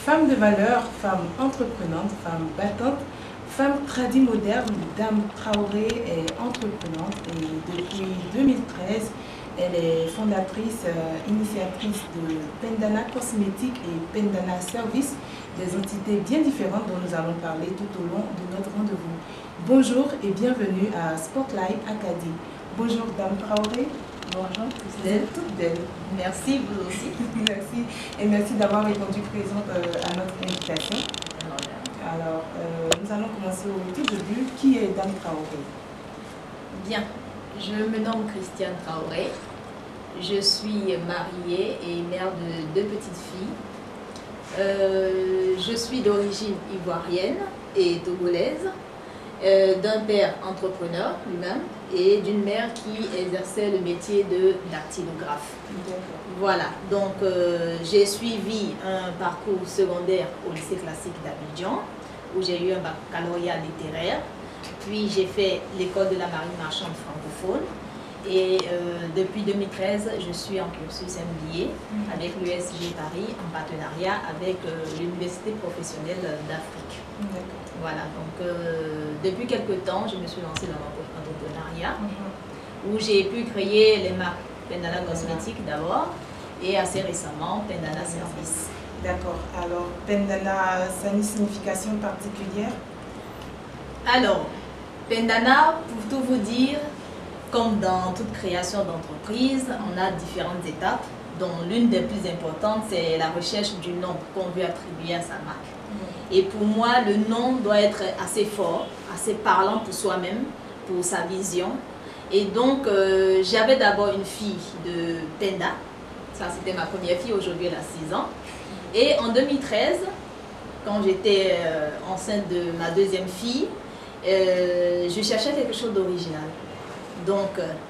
Femme de valeur, femme entreprenante, femme battante, femme tradie moderne, Dame Traoré est entreprenante et depuis 2013, elle est fondatrice, initiatrice de Pendana Cosmétiques et Pendana Services, des entités bien différentes dont nous allons parler tout au long de notre rendez-vous. Bonjour et bienvenue à Spotlight Acadie. Bonjour Dame Traoré. Bonjour, Vous êtes toute belle. merci, vous aussi. Merci. Et merci d'avoir répondu présente à notre invitation. Alors, nous allons commencer au tout début. Qui est Dame Traoré? Bien, je me nomme Christiane Traoré. Je suis mariée et mère de 2 petites filles. Je suis d'origine ivoirienne et togolaise, d'un père entrepreneur lui-même et d'une mère qui exerçait le métier de dactylographe. Voilà, donc j'ai suivi un parcours secondaire au lycée classique d'Abidjan où j'ai eu un baccalauréat littéraire, puis j'ai fait l'école de la marine marchande francophone et depuis 2013 je suis en cursus MBA avec l'USG Paris en partenariat avec l'Université professionnelle d'Afrique. Voilà, donc depuis quelques temps je me suis lancée dans l'entrepreneuriat où j'ai pu créer les marques Pendana Cosmétiques d'abord et assez récemment Pendana Services. D'accord. Alors, Pendana, ça a une signification particulière? Alors, Pendana, pour tout vous dire, comme dans toute création d'entreprise, on a différentes étapes, dont l'une des plus importantes, c'est la recherche du nom qu'on veut attribuer à sa marque. Et pour moi, le nom doit être assez fort, assez parlant pour soi-même, pour sa vision. Et donc, j'avais d'abord une fille de Penda. Ça, c'était ma première fille. Aujourd'hui, elle a 6 ans. Et en 2013, quand j'étais enceinte de ma 2e fille, je cherchais quelque chose d'original. Donc,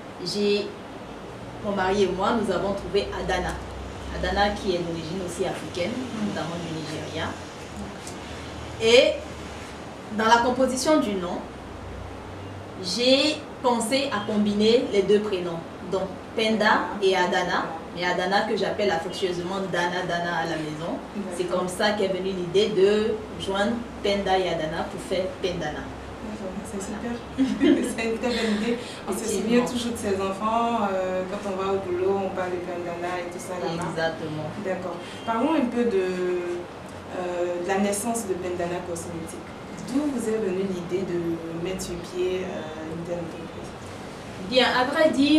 mon mari et moi, nous avons trouvé Adana. Adana qui est d'origine aussi africaine, notamment du Nigeria. Et dans la composition du nom, j'ai pensé à combiner les 2 prénoms, donc Penda et Adana, mais Adana que j'appelle affectueusement Dana à la maison. C'est comme ça qu'est venue l'idée de joindre Penda et Adana pour faire Pendana. C'est super, c'est une très bonne idée. On se souvient toujours de ses enfants, quand on va au boulot, on parle de Pendana et tout ça là-bas. Exactement. D'accord. Parlons un peu de la naissance de Pendana Cosmétiques. D'où vous est venue l'idée de mettre sur pied une telle entreprise? Bien, à vrai dire,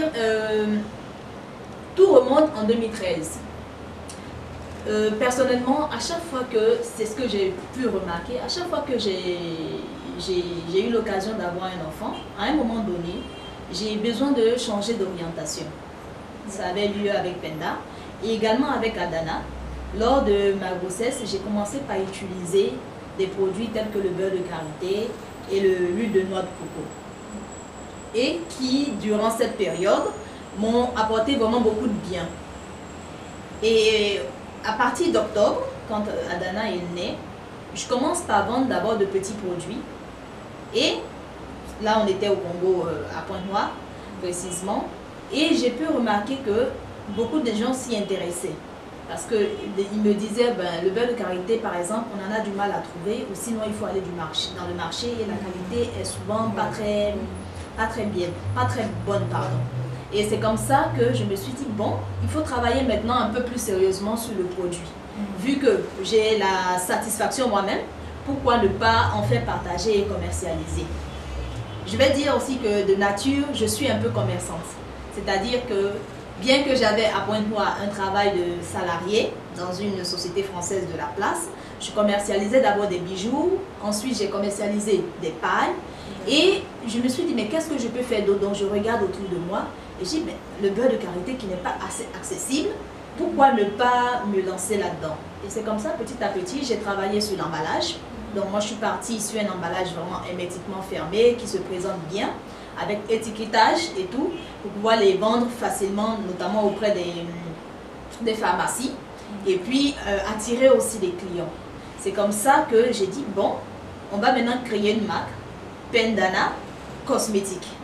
tout remonte en 2013. Personnellement, à chaque fois que, c'est ce que j'ai pu remarquer, à chaque fois que j'ai eu l'occasion d'avoir un enfant, à un moment donné, j'ai besoin de changer d'orientation. Ça avait lieu avec Penda et également avec Adana. Lors de ma grossesse, j'ai commencé par utiliser des produits tels que le beurre de karité et l'huile de noix de coco. Et qui, durant cette période, m'ont apporté vraiment beaucoup de bien. Et à partir d'octobre, quand Adana est née, je commence par vendre d'abord de petits produits. Et là, on était au Congo, à Pointe-Noire, précisément. Et j'ai pu remarquer que beaucoup de gens s'y intéressaient. Parce qu'ils me disaient, le beurre de karité, par exemple, on en a du mal à trouver, ou sinon il faut aller dans le marché et la qualité est souvent pas très bonne, pardon. Et c'est comme ça que je me suis dit, bon, il faut travailler maintenant un peu plus sérieusement sur le produit. Vu que j'ai la satisfaction moi-même, pourquoi ne pas en faire partager et commercialiser? Je vais dire aussi que de nature, je suis un peu commerçante. C'est-à-dire que bien que j'avais à Pointe-Noire un travail de salarié dans une société française de la place, je commercialisais d'abord des bijoux, ensuite j'ai commercialisé des pailles et je me suis dit mais qu'est-ce que je peux faire d'autre? Donc je regarde autour de moi et je dis mais le beurre de karité qui n'est pas assez accessible, pourquoi ne pas me lancer là-dedans? Et c'est comme ça petit à petit j'ai travaillé sur l'emballage. Donc moi je suis partie sur un emballage vraiment hermétiquement fermé qui se présente bien, avec étiquetage et tout, pour pouvoir les vendre facilement, notamment auprès des pharmacies, et puis attirer aussi des clients. C'est comme ça que j'ai dit, bon, on va maintenant créer une marque, Pendana Cosmétiques.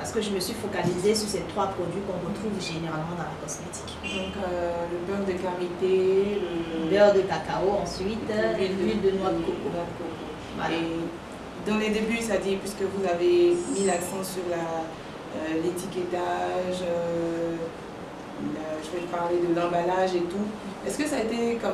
parce que je me suis focalisée sur ces 3 produits qu'on retrouve généralement dans la cosmétique. Donc le beurre de karité, le beurre de cacao ensuite, l'huile de noix de coco. Voilà. Et dans les débuts, ça dit, puisque vous avez mis l'accent sur l'étiquetage, je vais parler de l'emballage et tout. Est-ce que ça a été comme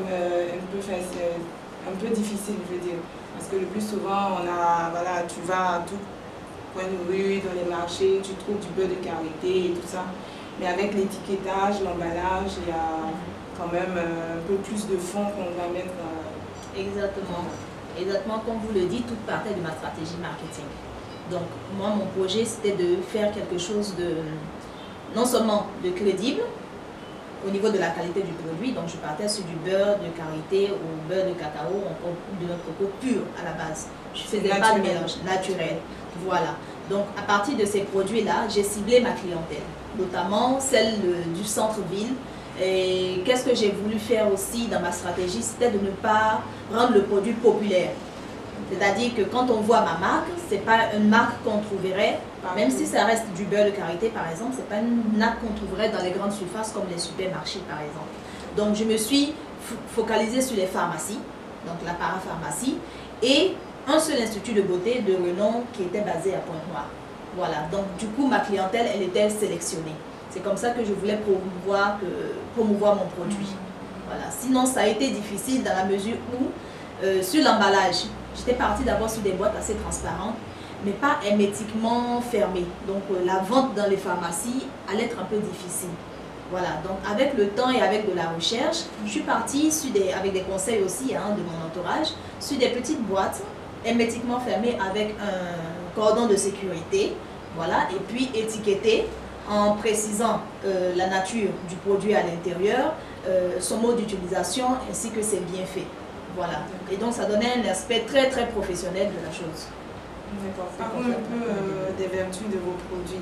un peu difficile, je veux dire? Parce que le plus souvent, voilà, tu vas à tout point de rue, dans les marchés, tu trouves du beurre de karité et tout ça. Mais avec l'étiquetage, l'emballage, il y a quand même un peu plus de fond qu'on va mettre. Exactement. Exactement comme vous le dites, tout partait de ma stratégie marketing. Donc moi, mon projet, c'était de faire quelque chose de non seulement de crédible au niveau de la qualité du produit. Donc je partais sur du beurre de karité ou beurre de cacao, de notre coco pur à la base. Je ne faisais pas de mélange naturel. Voilà. Donc à partir de ces produits-là, j'ai ciblé ma clientèle, notamment celle du centre-ville. Et qu'est-ce que j'ai voulu faire aussi dans ma stratégie, c'était de ne pas rendre le produit populaire. C'est-à-dire que quand on voit ma marque, ce n'est pas une marque qu'on trouverait, même si ça reste du beurre de karité par exemple, ce n'est pas une marque qu'on trouverait dans les grandes surfaces comme les supermarchés par exemple. Donc je me suis focalisée sur les pharmacies, donc la parapharmacie, et un seul institut de beauté de renom qui était basé à Pointe-Noire. Voilà, donc du coup ma clientèle, elle était sélectionnée. C'est comme ça que je voulais promouvoir mon produit. Voilà. Sinon, ça a été difficile dans la mesure où, sur l'emballage, j'étais partie d'abord sur des boîtes assez transparentes, mais pas hermétiquement fermées. Donc, la vente dans les pharmacies allait être un peu difficile. Voilà. Donc, avec le temps et avec de la recherche, je suis partie avec des conseils aussi de mon entourage, sur des petites boîtes hermétiquement fermées avec un cordon de sécurité. Voilà. Et puis, étiquetées en précisant la nature du produit à l'intérieur, son mode d'utilisation ainsi que ses bienfaits. Voilà. Et donc ça donnait un aspect très très professionnel de la chose. D'accord. Parlons un peu des vertus de vos produits.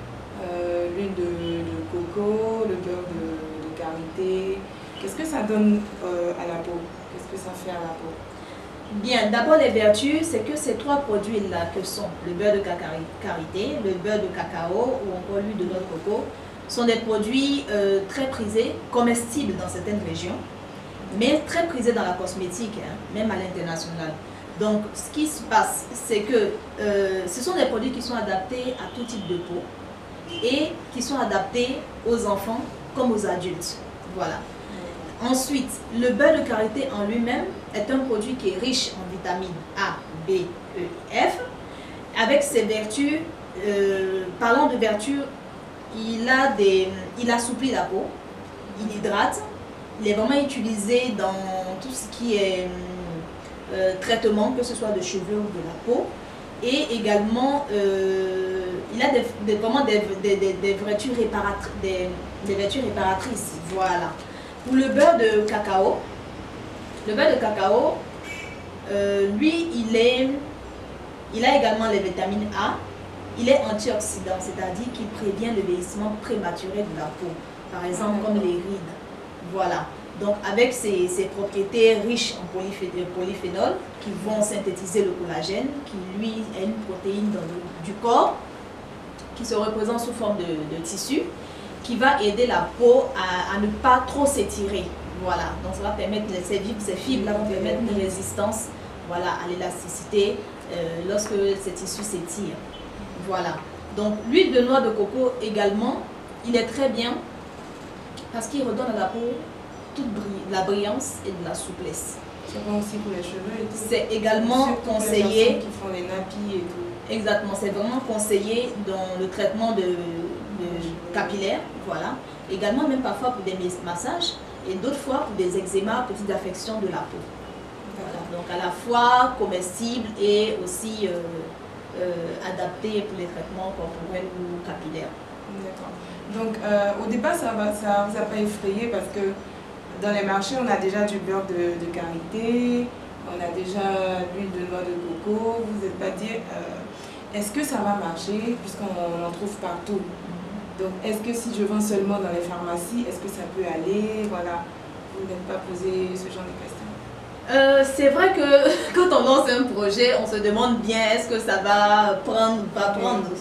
L'huile de coco, le beurre de karité. Qu'est-ce que ça donne à la peau? Qu'est-ce que ça fait à la peau? Bien, d'abord les vertus, c'est que ces 3 produits-là que sont le beurre de karité, le beurre de cacao ou encore l'huile de noix de coco, sont des produits très prisés, comestibles dans certaines régions, mais très prisés dans la cosmétique, même à l'international. Donc, ce qui se passe, c'est que ce sont des produits qui sont adaptés à tout type de peau et qui sont adaptés aux enfants comme aux adultes. Voilà. Ensuite, le beurre de karité en lui-même est un produit qui est riche en vitamines A, B, E, F. Avec ses vertus, parlant de vertus, il assouplit la peau, il hydrate, il est vraiment utilisé dans tout ce qui est traitement, que ce soit de cheveux ou de la peau. Et également, il a vraiment des vertus réparatrices. Voilà. Pour le beurre de cacao, lui, il a également les vitamines A. Il est antioxydant, c'est-à-dire qu'il prévient le vieillissement prématuré de la peau. Par exemple, comme les rides. Voilà. Donc, avec ces propriétés riches en polyphénol qui vont synthétiser le collagène, qui lui est une protéine du corps, qui se représente sous forme de tissu, qui va aider la peau à ne pas trop s'étirer. Voilà, donc ça va permettre, ces fibres-là vont permettre une résistance, voilà, à l'élasticité lorsque ces tissus s'étirent. Voilà, donc l'huile de noix de coco également, il est très bien parce qu'il redonne à la peau toute la brillance et de la souplesse. C'est bon aussi pour les cheveux et tout. C'est également conseillé. Qui font les nappies et tout. Exactement, c'est vraiment conseillé dans le traitement de capillaire, voilà. Également même parfois pour des massages et d'autres fois pour des eczémas, petites affections de la peau. Voilà. Donc à la fois comestible et aussi adapté pour les traitements corporels ou capillaires. D'accord. Donc au départ ça vous a pas effrayé parce que dans les marchés on a déjà du beurre de karité, on a déjà l'huile de noix de coco. Vous n'êtes pas dit est-ce que ça va marcher puisqu'on en trouve partout? Donc, est-ce que si je vends seulement dans les pharmacies, est-ce que ça peut aller? Voilà, vous n'êtes pas posé ce genre de questions? C'est vrai que quand on lance un projet, on se demande bien est-ce que ça va prendre ou pas prendre.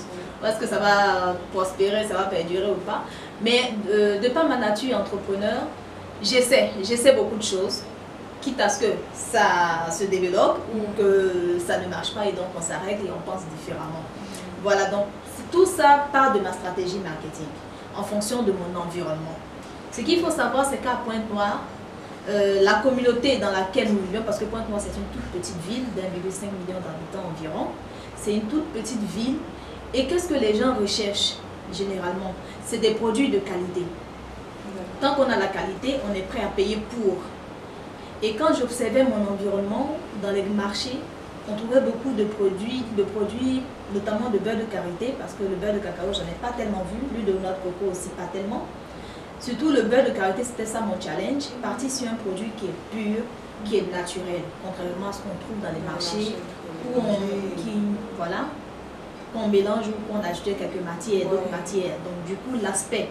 est-ce que ça va prospérer, ça va perdurer ou pas. Mais de par ma nature entrepreneur, j'essaie beaucoup de choses, quitte à ce que ça se développe ou que ça ne marche pas et donc on s'arrête et on pense différemment. Voilà, donc tout ça part de ma stratégie marketing en fonction de mon environnement. Ce qu'il faut savoir, c'est qu'à Pointe-Noire, la communauté dans laquelle nous vivons, parce que Pointe-Noire c'est une toute petite ville d'1,5 million d'habitants environ, c'est une toute petite ville. Et qu'est-ce que les gens recherchent généralement? C'est des produits de qualité. Tant qu'on a la qualité, on est prêt à payer pour. Et quand j'observais mon environnement dans les marchés, on trouvait beaucoup de produits, notamment de beurre de karité, parce que le beurre de cacao, j'en ai pas tellement vu, l'huile de noix de coco aussi pas tellement. Surtout le beurre de karité, c'était ça mon challenge, partir sur un produit qui est pur, qui est naturel, contrairement à ce qu'on trouve dans les marchés, où qu'on mélange ou qu'on ajoute quelques matières, d'autres matières. Donc du coup, l'aspect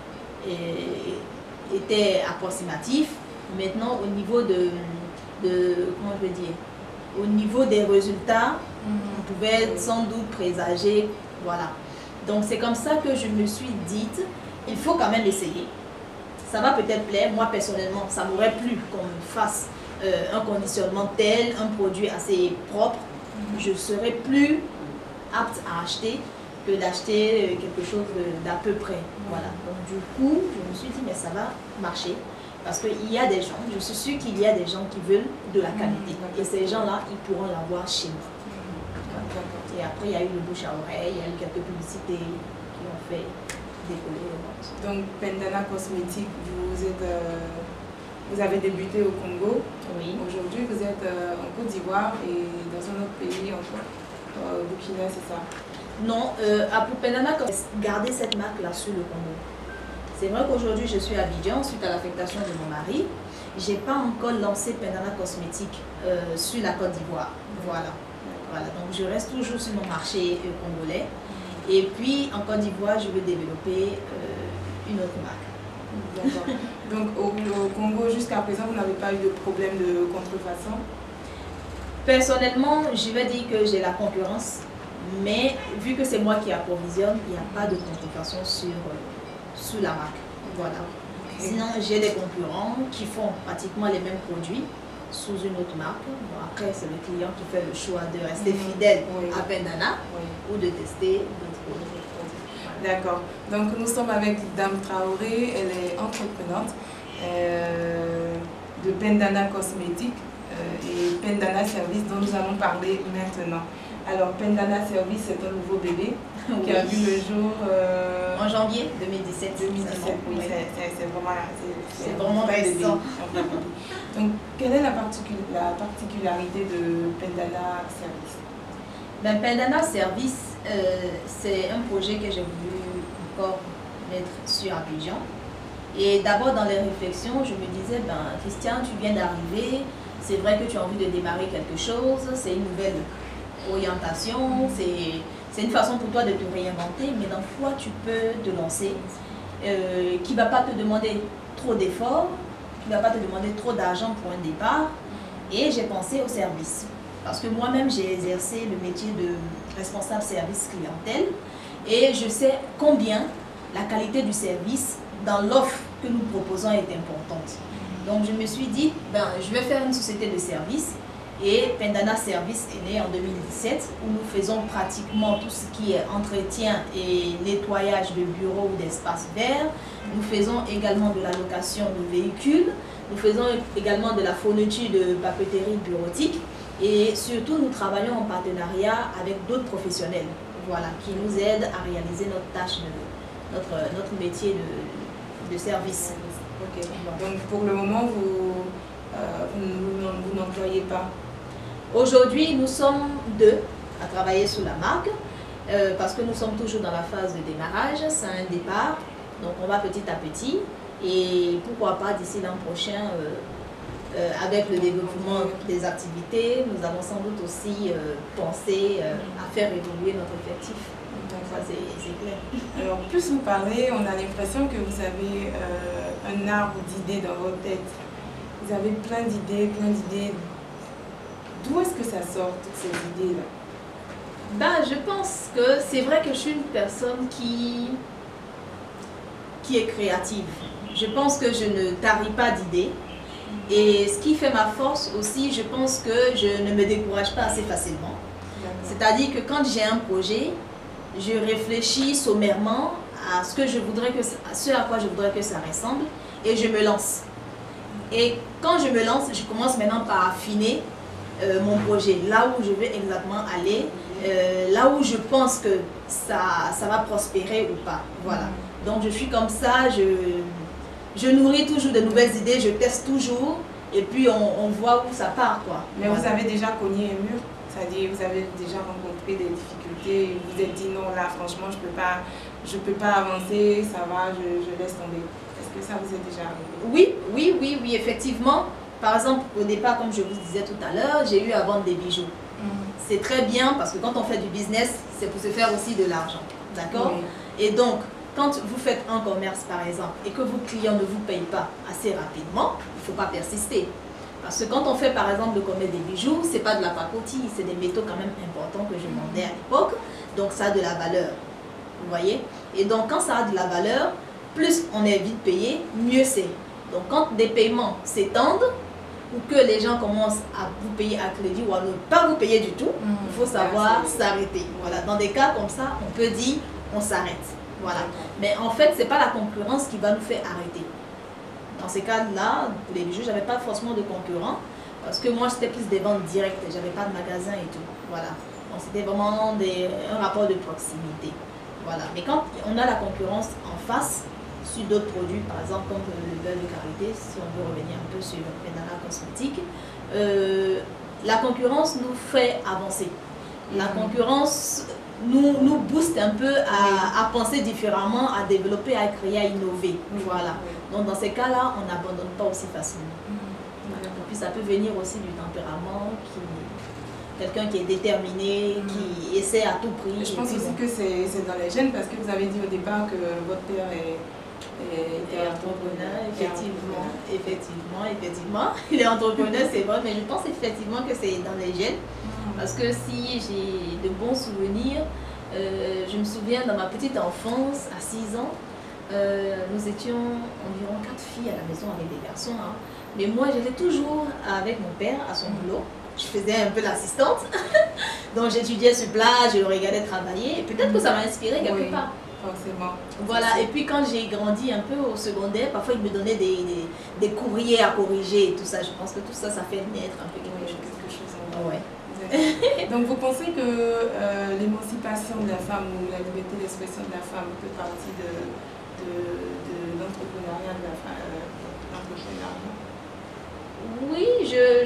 était approximatif. Maintenant, au niveau comment je veux dire, au niveau des résultats, on pouvait sans doute présager, voilà. Donc c'est comme ça que je me suis dite, il faut quand même essayer. Ça va peut-être plaire, moi personnellement, ça m'aurait plu qu'on me fasse un conditionnement tel, un produit assez propre. Je serais plus apte à acheter que d'acheter quelque chose d'à peu près. Voilà. Donc du coup, je me suis dit, mais ça va marcher. Parce qu'il y a des gens, je suis sûre qu'il y a des gens qui veulent de la qualité. Et ces gens-là, ils pourront l'avoir chez nous. Et après, il y a eu le bouche à oreille, il y a eu quelques publicités qui ont fait décoller les ventes. Donc, Pendana Cosmétique, vous avez débuté au Congo. Oui. Aujourd'hui, vous êtes en Côte d'Ivoire et dans un autre pays encore, au Burkina, c'est ça? Non, pour Pendana, garder cette marque-là sur le Congo. C'est vrai qu'aujourd'hui, je suis à Abidjan suite à l'affectation de mon mari. Je n'ai pas encore lancé Pendana Cosmétique sur la Côte d'Ivoire. Voilà. Donc, je reste toujours sur mon marché congolais. Et puis, en Côte d'Ivoire, je veux développer une autre marque. D'accord. Donc, au Congo, jusqu'à présent, vous n'avez pas eu de problème de contrefaçon? Personnellement, je vais dire que j'ai la concurrence. Mais vu que c'est moi qui approvisionne, il n'y a pas de contrefaçon sur la marque. Voilà. Sinon, j'ai des concurrents qui font pratiquement les mêmes produits sous une autre marque. Bon, après, c'est le client qui fait le choix de rester fidèle à Pendana ou de tester d'autres produits. D'accord. Donc, nous sommes avec Dame Traoré. Elle est entreprenante de Pendana Cosmétique et Pendana Service dont nous allons parler maintenant. Alors, Pendana Service, c'est un nouveau bébé qui a vu le jour en janvier 2017. Oui, c'est vraiment récent. Donc, quelle est la particularité de Pendana Service? Pendana Service, c'est un projet que j'ai voulu encore mettre sur Abidjan. Et d'abord, dans les réflexions, je me disais, Christian, tu viens d'arriver, c'est vrai que tu as envie de démarrer quelque chose, c'est une nouvelle orientation, c'est une façon pour toi de te réinventer, mais dans quoi tu peux te lancer, qui ne va pas te demander trop d'efforts, qui ne va pas te demander trop d'argent pour un départ. Et j'ai pensé au service. Parce que moi-même, j'ai exercé le métier de responsable service clientèle et je sais combien la qualité du service dans l'offre que nous proposons est importante. Donc, je me suis dit, je vais faire une société de service. Et Pendana Service est né en 2017 où nous faisons pratiquement tout ce qui est entretien et nettoyage de bureaux ou d'espaces verts. Nous faisons également de la location de véhicules. Nous faisons également de la fourniture de papeterie bureautique. Et surtout, nous travaillons en partenariat avec d'autres professionnels qui nous aident à réaliser notre tâche, notre métier de service. Okay. Donc, pour le moment, vous n'employez pas? Aujourd'hui, nous sommes 2 à travailler sur la marque parce que nous sommes toujours dans la phase de démarrage, c'est un départ, donc on va petit à petit et pourquoi pas d'ici l'an prochain, avec le développement des activités, nous allons sans doute aussi penser à faire évoluer notre effectif. Ça, c'est clair. Alors, plus vous parlez, on a l'impression que vous avez un arbre d'idées dans votre tête. Vous avez plein d'idées, plein d'idées. D'où est-ce que ça sort, toutes ces idées-là? Ben, je pense que c'est vrai que je suis une personne qui est créative. Je pense que je ne tarie pas d'idées. Et ce qui fait ma force aussi, je pense que je ne me décourage pas assez facilement. C'est-à-dire que quand j'ai un projet, je réfléchis sommairement à ce à quoi je voudrais que ça ressemble et je me lance. Et quand je me lance, je commence maintenant par affiner mon projet, là où je veux exactement aller, là où je pense que ça va prospérer ou pas. Voilà. Donc je suis comme ça, je nourris toujours de nouvelles idées, je teste toujours et puis on voit où ça part, quoi. Mais voilà. Vous avez déjà cogné un mur, c'est-à-dire vous avez déjà rencontré des difficultés, vous vous êtes dit non là franchement je peux pas avancer, ça va, je laisse tomber. Est-ce que ça vous est déjà arrivé? Oui, effectivement. Par exemple, au départ, comme je vous disais tout à l'heure, j'ai eu à vendre des bijoux. C'est très bien parce que quand on fait du business, c'est pour se faire aussi de l'argent. D'accord? Et donc, quand vous faites un commerce, par exemple, et que vos clients ne vous payent pas assez rapidement, il ne faut pas persister. Parce que quand on fait, par exemple, le commerce des bijoux, ce n'est pas de la pacotille, c'est des métaux quand même importants que je vendais à l'époque. Donc, ça a de la valeur. Vous voyez? Et donc, quand ça a de la valeur, plus on est vite payé, mieux c'est. Donc, quand des paiements s'étendent, ou que les gens commencent à vous payer à crédit ou à ne pas vous payer du tout, il faut savoir s'arrêter. Voilà. Dans des cas comme ça, on peut dire on s'arrête. Voilà. Mais en fait, ce n'est pas la concurrence qui va nous faire arrêter. Dans ces cas-là, pour les bijoux, je n'avais pas forcément de concurrents parce que moi, c'était plus des ventes directes. Je n'avais pas de magasin et tout. Voilà. Donc, c'était vraiment un rapport de proximité. Voilà. Mais quand on a la concurrence en face, sur d'autres produits, par exemple comme le beurre de karité, si on veut revenir un peu sur Medana Cosmétique, la concurrence nous fait avancer. La concurrence nous booste un peu à penser différemment, à développer, à créer, à innover. Voilà. Donc dans ces cas-là, on n'abandonne pas aussi facilement. Voilà. Et puis ça peut venir aussi du tempérament, quelqu'un qui est déterminé, qui essaie à tout prix. Je pense aussi que c'est dans les gènes parce que vous avez dit au départ que votre père est entrepreneur, effectivement. Il est entrepreneur, c'est vrai, mais je pense effectivement que c'est dans les gènes. Parce que si j'ai de bons souvenirs, je me souviens dans ma petite enfance, à 6 ans, nous étions environ 4 filles à la maison avec des garçons. Hein. Mais moi, j'allais toujours avec mon père à son boulot. Je faisais un peu l'assistante. Donc j'étudiais sur place, je le regardais travailler. Et peut-être que ça m'a inspiré quelque part. Forcément. Voilà, et puis quand j'ai grandi un peu au secondaire, parfois il me donnait des courriers à corriger et tout ça. Je pense que tout ça, ça fait naître un peu quelque chose. Ouais. Donc vous pensez que l'émancipation de la femme ou la liberté d'expression de la femme fait partie de l'entrepreneuriat de la femme, Oui,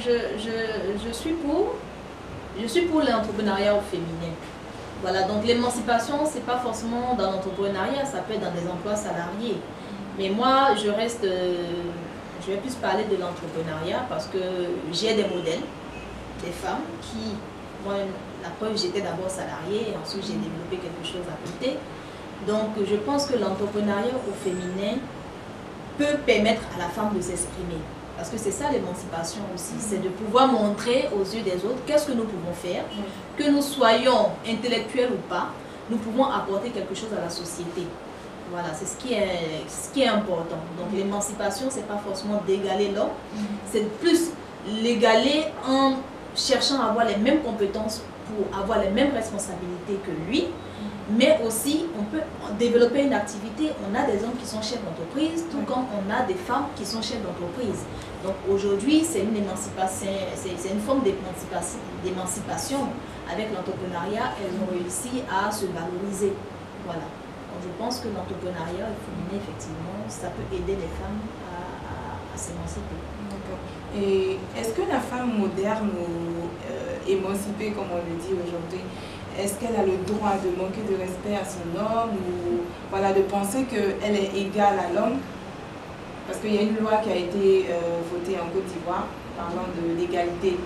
je suis pour l'entrepreneuriat au féminin. Voilà, donc l'émancipation, ce n'est pas forcément dans l'entrepreneuriat, ça peut être dans des emplois salariés. Mais moi, je vais plus parler de l'entrepreneuriat parce que j'ai des modèles, des femmes qui, moi, la preuve, j'étais d'abord salariée et ensuite j'ai développé quelque chose à côté. Donc, je pense que l'entrepreneuriat au féminin peut permettre à la femme de s'exprimer. Parce que c'est ça l'émancipation aussi, c'est de pouvoir montrer aux yeux des autres qu'est-ce que nous pouvons faire, que nous soyons intellectuels ou pas, nous pouvons apporter quelque chose à la société. Voilà, c'est ce qui est important. Donc l'émancipation, c'est pas forcément d'égaler l'homme, c'est plus l'égaler en cherchant à avoir les mêmes compétences pour avoir les mêmes responsabilités que lui. Mais aussi, on peut développer une activité. On a des hommes qui sont chefs d'entreprise, tout comme on a des femmes qui sont chefs d'entreprise. Donc aujourd'hui, c'est une émancipation, c'est une forme d'émancipation. Avec l'entrepreneuriat, elles ont réussi à se valoriser. Voilà. Donc je pense que l'entrepreneuriat féminin, effectivement, ça peut aider les femmes à s'émanciper. Et est-ce que la femme moderne ou émancipée, comme on le dit aujourd'hui, est-ce qu'elle a le droit de manquer de respect à son homme ou voilà, de penser qu'elle est égale à l'homme? Parce qu'il y a une loi qui a été votée en Côte d'Ivoire parlant de l'égalité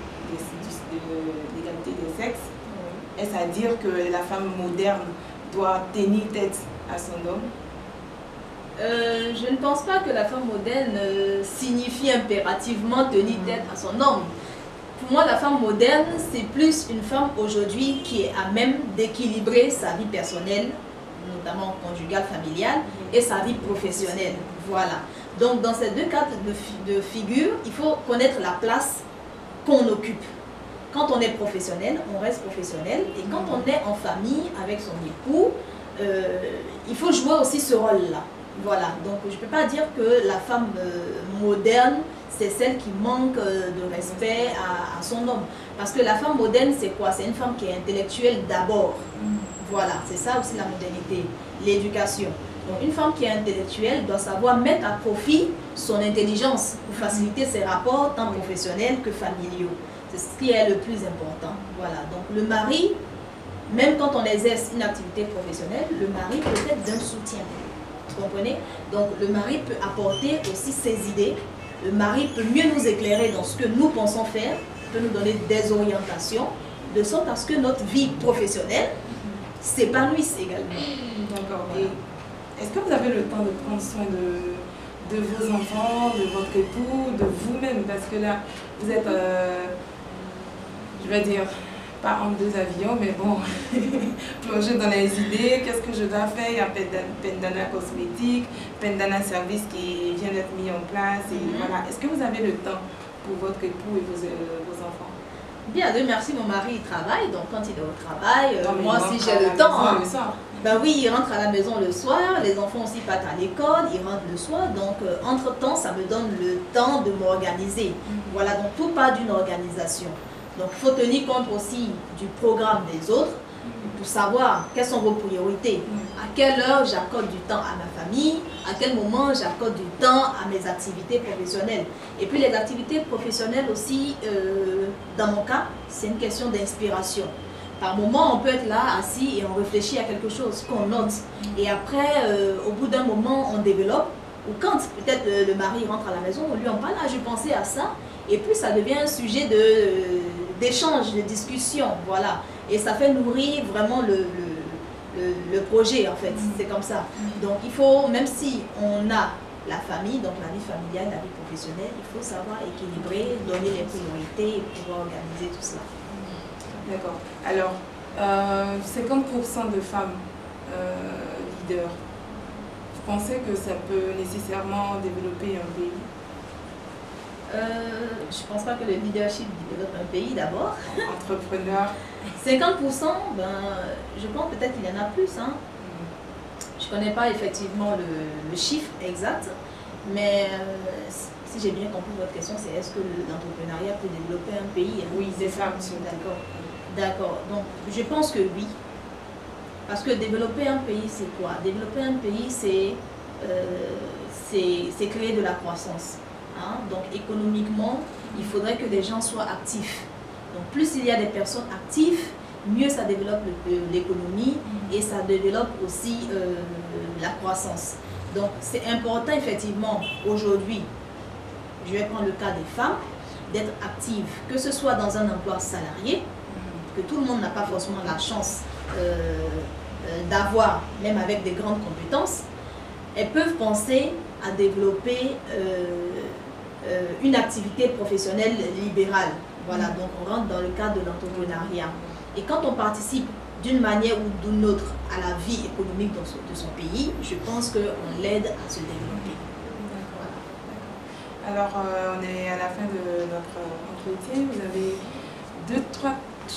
des sexes. Est-ce à dire que la femme moderne doit tenir tête à son homme? Je ne pense pas que la femme moderne signifie impérativement tenir tête à son homme. Pour moi, la femme moderne, c'est plus une femme aujourd'hui qui est à même d'équilibrer sa vie personnelle, notamment conjugale, familiale, et sa vie professionnelle. Voilà. Donc, dans ces deux cas de figure, il faut connaître la place qu'on occupe. Quand on est professionnel, on reste professionnel. Et quand on est en famille avec son époux, il faut jouer aussi ce rôle-là. Voilà. Donc, je ne peux pas dire que la femme moderne, c'est celle qui manque de respect à son homme. Parce que la femme moderne, c'est quoi? C'est une femme qui est intellectuelle d'abord. Voilà, c'est ça aussi la modernité, l'éducation. Donc une femme qui est intellectuelle doit savoir mettre à profit son intelligence pour faciliter ses rapports tant professionnels que familiaux. C'est ce qui est le plus important. Voilà, donc le mari, même quand on exerce une activité professionnelle, le mari peut être d'un soutien. Vous comprenez? Donc le mari peut apporter aussi ses idées. Le mari peut mieux nous éclairer dans ce que nous pensons faire, peut nous donner des orientations, de sorte à ce que notre vie professionnelle s'épanouisse également. D'accord. Est-ce que vous avez le temps de prendre soin de vos enfants, de votre époux, de vous-même? Parce que là, vous êtes, je vais dire, pas en deux avions, mais bon, plongé dans les idées. Qu'est-ce que je dois faire? Il y a Pendana Cosmétique, Pendana Service qui vient d'être mis en place. Et voilà. Est-ce que vous avez le temps pour votre époux et vos enfants? Bien, Dieu merci, mon mari il travaille, donc quand il est au travail, moi aussi j'ai le temps. Hein. Ben oui, il rentre à la maison le soir, les enfants aussi partent à l'école, ils rentrent le soir, donc entre-temps, ça me donne le temps de m'organiser. Voilà, donc tout part d'une organisation. Donc il faut tenir compte aussi du programme des autres pour savoir quelles sont vos priorités. À quelle heure j'accorde du temps à ma famille, à quel moment j'accorde du temps à mes activités professionnelles. Et puis les activités professionnelles aussi, dans mon cas, c'est une question d'inspiration. Par moment, on peut être là, assis, et on réfléchit à quelque chose qu'on note. Et après, au bout d'un moment, on développe. Ou quand peut-être le mari rentre à la maison, on lui en parle, ah, je pensais à ça. Et puis ça devient un sujet d'échange, de discussion. Voilà. Et ça fait nourrir vraiment le projet, en fait. C'est comme ça. Donc il faut, même si on a la famille, donc la vie familiale, la vie professionnelle, il faut savoir équilibrer, donner les priorités et pouvoir organiser tout cela. D'accord. Alors, 50% de femmes leaders, vous pensez que ça peut nécessairement développer un pays? Je ne pense pas que le leadership développe un pays d'abord. Entrepreneur. 50%, ben, je pense peut-être qu'il y en a plus. Hein. Je ne connais pas effectivement le chiffre exact, mais si j'ai bien compris votre question, c'est est-ce que l'entrepreneuriat peut développer un pays? Hein? Oui, c'est ça. D'accord. D'accord. Donc, je pense que oui. Parce que développer un pays, c'est quoi? Développer un pays, c'est créer de la croissance. Hein? Donc, économiquement, il faudrait que des gens soient actifs. Donc, plus il y a des personnes actives, mieux ça développe l'économie et ça développe aussi la croissance. Donc, c'est important, effectivement, aujourd'hui, je vais prendre le cas des femmes, d'être actives, que ce soit dans un emploi salarié, que tout le monde n'a pas forcément la chance d'avoir, même avec des grandes compétences. Elles peuvent penser à développer une activité professionnelle libérale. Voilà, donc on rentre dans le cadre de l'entrepreneuriat. Et quand on participe d'une manière ou d'une autre à la vie économique de son pays, je pense qu'on l'aide à se développer. Voilà. Alors, on est à la fin de notre entretien. Vous avez trois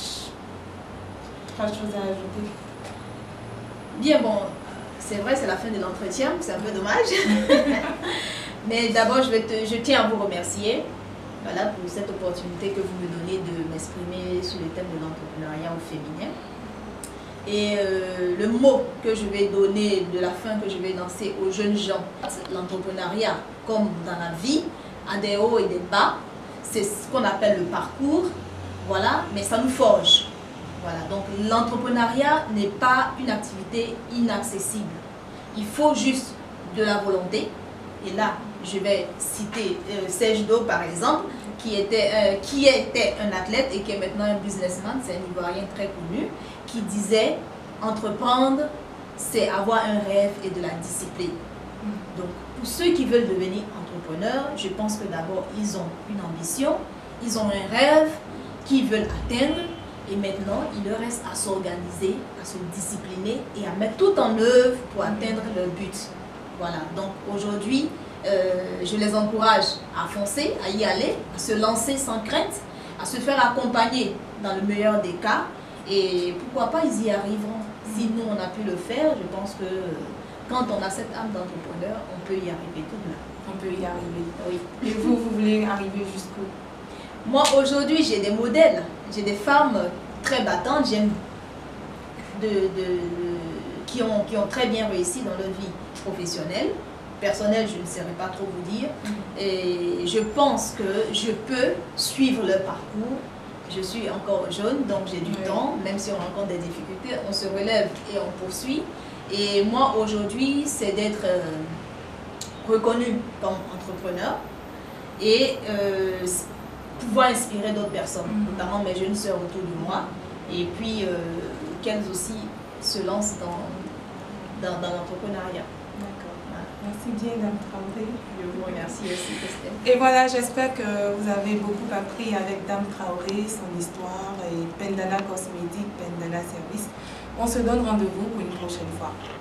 choses à ajouter? Bien, bon, c'est vrai, c'est la fin de l'entretien, c'est un peu dommage. Mais d'abord, je tiens à vous remercier, voilà, pour cette opportunité que vous me donnez de m'exprimer sur le thème de l'entrepreneuriat au féminin. Et le mot que je vais donner, de la fin que je vais lancer aux jeunes gens, l'entrepreneuriat, comme dans la vie, a des hauts et des bas. C'est ce qu'on appelle le parcours, voilà, mais ça nous forge. Voilà, donc l'entrepreneuriat n'est pas une activité inaccessible. Il faut juste de la volonté. Et là, je vais citer Serge Do, par exemple, qui était un athlète et qui est maintenant un businessman, c'est un Ivoirien très connu, qui disait « Entreprendre, c'est avoir un rêve et de la discipline ». Donc, pour ceux qui veulent devenir entrepreneurs, je pense que d'abord, ils ont une ambition, Ils ont un rêve qu'ils veulent atteindre et maintenant, il leur reste à s'organiser, à se discipliner et à mettre tout en œuvre pour atteindre leur but. Voilà, donc aujourd'hui, je les encourage à foncer, à y aller, à se lancer sans crainte, à se faire accompagner dans le meilleur des cas et pourquoi pas, ils y arriveront. Si nous, on a pu le faire, je pense que quand on a cette âme d'entrepreneur, on peut y arriver tout de même. On peut y arriver. Oui. Et vous voulez arriver jusqu'où? Moi, aujourd'hui, j'ai des modèles. J'ai des femmes très battantes, qui ont très bien réussi dans leur vie professionnelle. Personnelle, je ne saurais pas trop vous dire. Et je pense que je peux suivre leur parcours. Je suis encore jeune, donc j'ai du temps. Même si on rencontre des difficultés, on se relève et on poursuit. Et moi, aujourd'hui, c'est d'être reconnue comme entrepreneur et pouvoir inspirer d'autres personnes, notamment mes jeunes sœurs autour de moi, et puis qu'elles aussi se lancent dans l'entrepreneuriat. D'accord. Merci bien, Dame Traoré. Je vous remercie aussi, Christelle. Et voilà, j'espère que vous avez beaucoup appris avec Dame Traoré, son histoire et Pendana Cosmétique, Pendana Service. On se donne rendez-vous pour une prochaine fois.